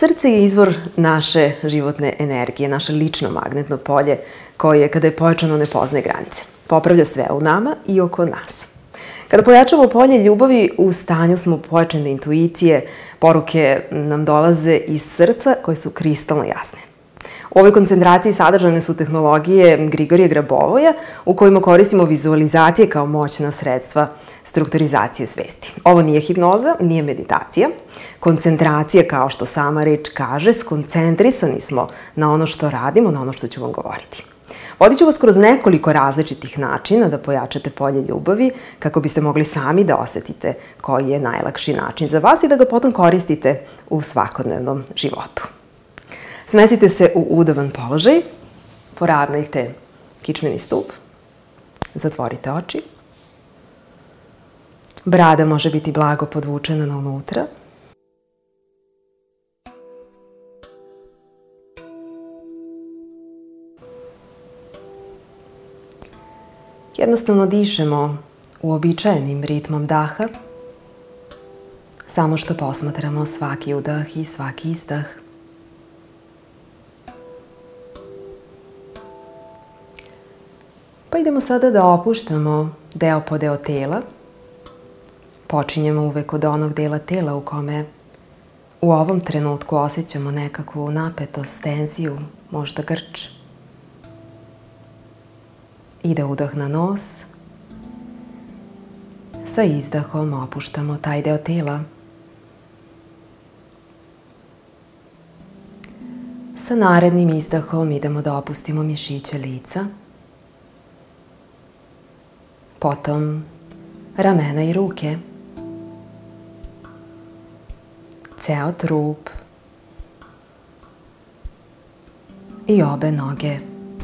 Srce je izvor naše životne energije, naše lično magnetno polje koje, kada je pojačano, ne poznaje granice. Popravlja sve u nama i oko nas. Kada pojačamo polje ljubavi, u stanju smo pojačane intuicije, poruke nam dolaze iz srca koje su kristalno jasne. U ovoj koncentraciji sadržane su tehnologije Grigorija Grabovoja u kojima koristimo vizualizacije kao moćna sredstva strukturizacije svesti. Ovo nije hipnoza, nije meditacija. Koncentracija, kao što sama reč kaže, skoncentrisani smo na ono što radimo, na ono što ću vam govoriti. Vodit ću vas kroz nekoliko različitih načina da pojačate polje ljubavi kako biste mogli sami da osetite koji je najlakši način za vas i da ga potom koristite u svakodnevnom životu. Smestite se u udavan položaj, poravnajte kičmeni stup, zatvorite oči. Brada može biti blago podvučena na unutra. Jednostavno dišemo uobičajenim ritmom daha, samo što posmatramo svaki udah i svaki izdah. Pa idemo sada da opuštamo deo po deo tela. Počinjemo uvek od onog dela tela u kome u ovom trenutku osjećamo nekakvu napetost, tenziju, možda grč. Ide udah na nos. Sa izdahom opuštamo taj deo tela. Sa narednim izdahom idemo da opustimo mišiće lica. Potom ramena i ruke. Ceo trup. I obe noge.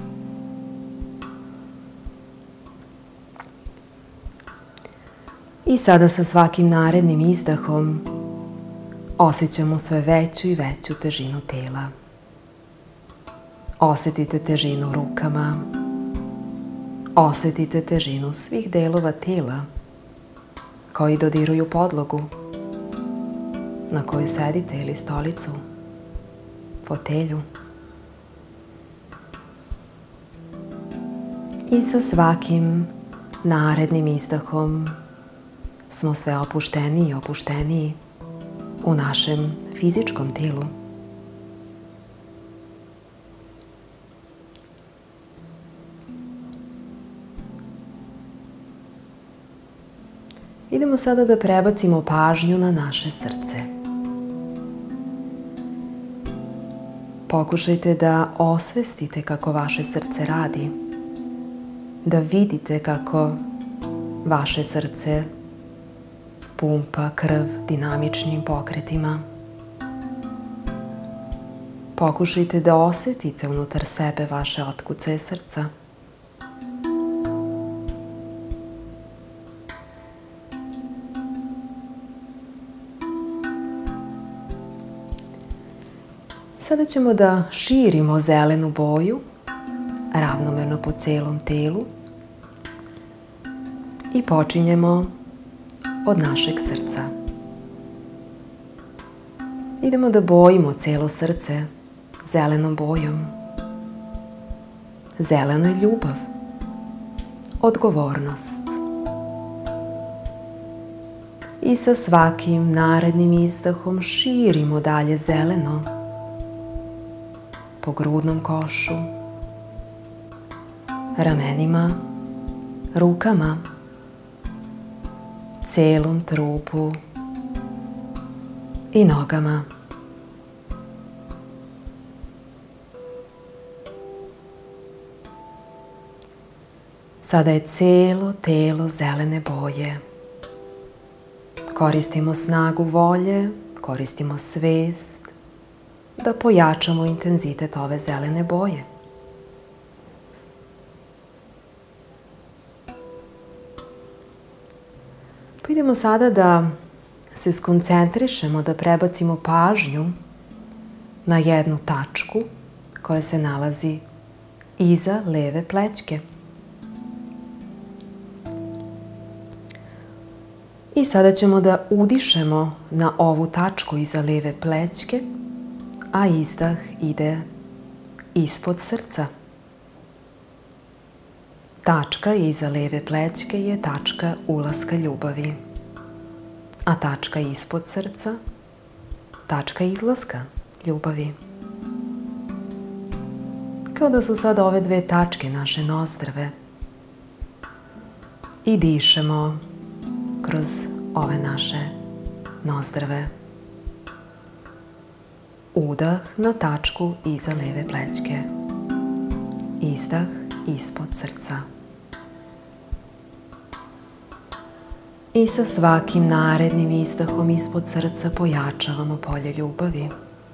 I sada sa svakim narednim izdahom osjećamo sve veću i veću težinu tela. Osetite težinu u rukama. Osetite težinu svih delova tela koji dodiruju podlogu na kojoj sedite ili stolicu, fotelju. I sa svakim narednim izdahom smo sve opušteniji i opušteniji u našem fizičkom telu. Idemo sada da prebacimo pažnju na naše srce. Pokušajte da osvestite kako vaše srce radi, da vidite kako vaše srce pumpa krv dinamičnim pokretima. Pokušajte da osetite unutar sebe vaše otkucaje srca. Sada ćemo da širimo zelenu boju ravnomerno po celom telu i počinjemo od našeg srca. Idemo da bojimo celo srce zelenom bojom. Zeleno je ljubav, odgovornost. I sa svakim narednim izdahom širimo dalje zeleno po grudnom košu, ramenima, rukama, celom trupu i nogama. Sada je celo telo zelene boje. Koristimo snagu volje, koristimo svest da pojačamo intenzitet ove zelene boje. Idemo sada da se skoncentrišemo, da prebacimo pažnju na jednu tačku koja se nalazi iza leve plećke. I sada ćemo da udišemo na ovu tačku iza leve plećke a izdah ide ispod srca. Tačka iza leve plećke je tačka ulaska ljubavi, a tačka ispod srca, tačka izlaska ljubavi. Kao da su sad ove dve tačke naše nostrve i dišemo kroz ove naše nostrve. Udah na tačku iza leve plećke, izdah ispod srca. I sa svakim narednim izdahom ispod srca pojačavamo polje ljubavi.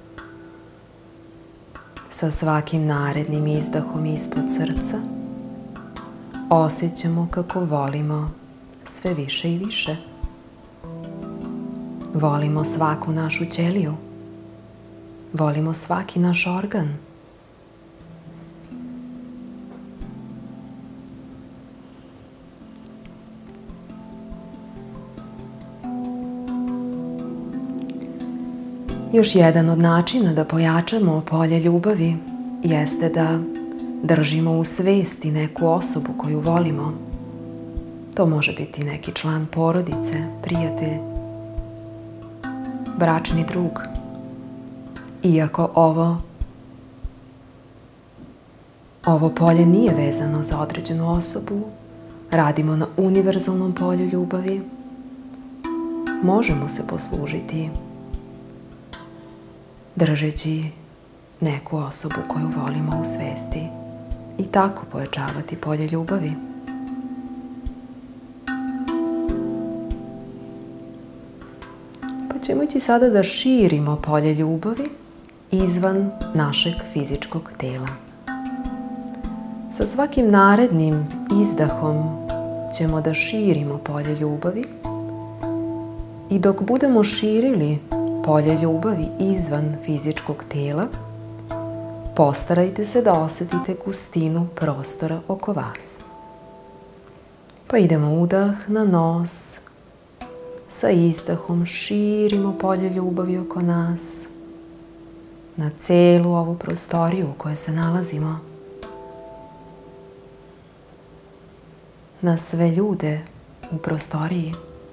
Sa svakim narednim izdahom ispod srca osjećamo kako volimo sve više i više. Volimo svaku našu ćeliju. Volimo svaki naš organ. Još jedan od načina da pojačamo polje ljubavi jeste da držimo u svesti neku osobu koju volimo. To može biti neki član porodice, prijatelj, bračni drug. Iako ovo polje nije vezano za određenu osobu, radimo na univerzalnom polju ljubavi, možemo se poslužiti držeći neku osobu koju volimo u svesti i tako pojačavati polje ljubavi. Pa ćemo ići sada da širimo polje ljubavi izvan našeg fizičkog tela. Sa svakim narednim izdahom ćemo da širimo polje ljubavi i dok budemo širili polje ljubavi izvan fizičkog tela, postarajte se da osjetite gustinu prostora oko vas. Pa idemo udah na nos, sa izdahom širimo polje ljubavi oko nas, na celu ovu prostoriju u kojoj se nalazimo, na sve ljude u prostoriji.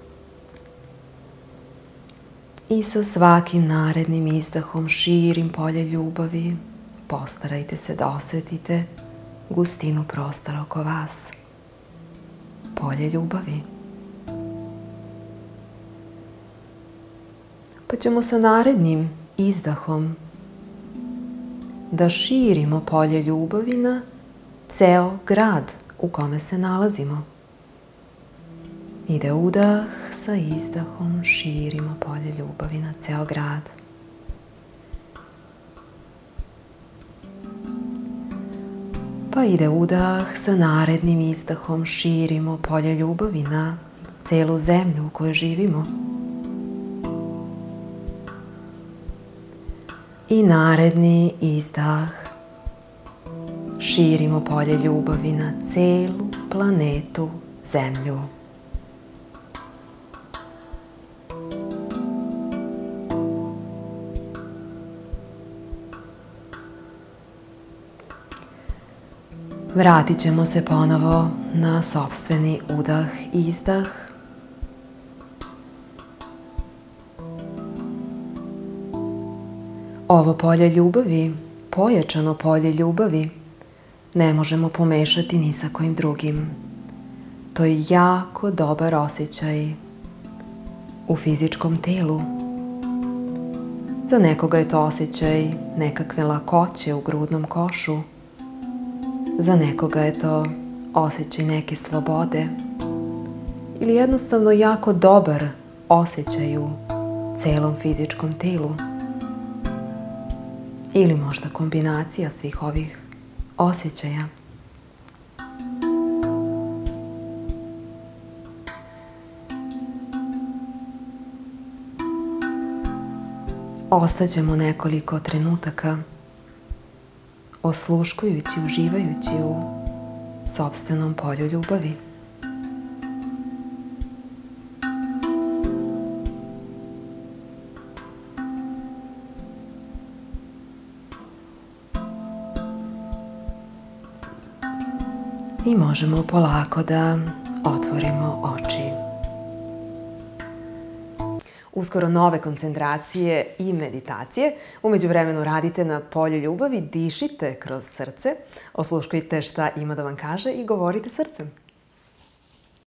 I sa svakim narednim izdahom širim polje ljubavi, postarajte se da osjetite gustinu prostora oko vas. Polje ljubavi. Pa ćemo sa narednim izdahom da širimo polje ljubavi na ceo grad u kome se nalazimo. Ide udah, sa izdahom širimo polje ljubavi na ceo grad. Pa ide udah, sa narednim izdahom širimo polje ljubavi na celu zemlju u kojoj živimo. I naredni izdah širimo polje ljubavi na celu planetu Zemlju. Vratit ćemo se ponovo na sopstveni udah i izdah. Ovo polje ljubavi, pojačano polje ljubavi, ne možemo pomešati ni sa kojim drugim. To je jako dobar osjećaj u fizičkom telu. Za nekoga je to osjećaj nekakve lakoće u grudnom košu. Za nekoga je to osjećaj neke slobode ili jednostavno jako dobar osjećaj u celom fizičkom telu. Ili možda kombinacija svih ovih osjećaja. Ostaćemo nekoliko trenutaka osluškujući, uživajući u sopstvenom polju ljubavi. I možemo polako da otvorimo oči. Uskoro nove koncentracije i meditacije. Umeđu vremenu radite na polju ljubavi, dišite kroz srce, osluškujte šta ima da vam kaže i govorite srcem.